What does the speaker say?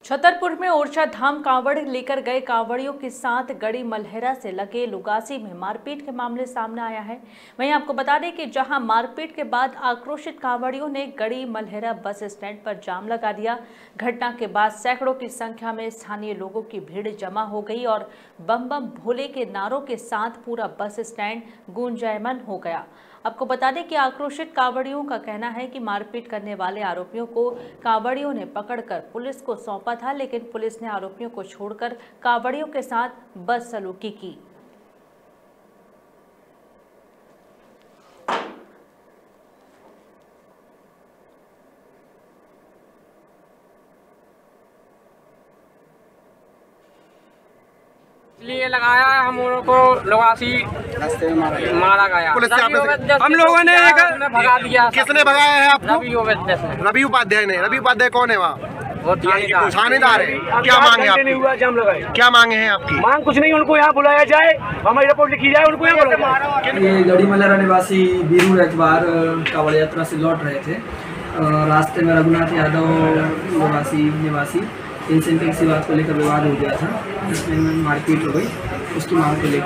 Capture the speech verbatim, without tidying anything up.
छतरपुर में ओरछा धाम कांवड़ लेकर गए कांवड़ियों के साथ गड़ी मलहरा से लगे लुगासी में मारपीट के मामले सामने आया है। वहीं आपको बता दें कि जहां मारपीट के बाद आक्रोशित कांवड़ियों ने गड़ी मलहरा बस स्टैंड पर जाम लगा दिया। घटना के बाद सैकड़ों की संख्या में स्थानीय लोगों की भीड़ जमा हो गई और बम बम भोले के नारों के साथ पूरा बस स्टैंड गूंजायमान हो गया। आपको बता दें कि आक्रोशित कांवड़ियों का कहना है कि मारपीट करने वाले आरोपियों को कांवड़ियों ने पकड़कर पुलिस को सौंपा था, लेकिन पुलिस ने आरोपियों को छोड़कर कांवड़ियों के साथ बदसलूकी की। इसलिए लगाया है हम लोगों को लुगासी मारा गया। पुलिस से आपने हम लोगों ने एक भगा दिया। किसने भगाया है आपको? रवि रवि उपाध्याय ने। रवि उपाध्याय कौन है वहाँ? वो थानेदार थानेदार है। क्या मांगे आपकी? क्या मांगे हैं आपकी? मांग कुछ नहीं, उनको यहाँ बुलाया जाए, हमारी रिपोर्ट लिखी जाए, उनको यहाँ बुलाया जाए। ये गड़ी मलहरा निवासी बीरू एक बार कांवड़ यात्रा से लौट रहे थे। रास्ते में रघुनाथ यादव निवासी निवासी इनसे किसी बात को लेकर विवाद हो गया था, जिसमें मारपीट हो गई। उसकी मांग को लेकर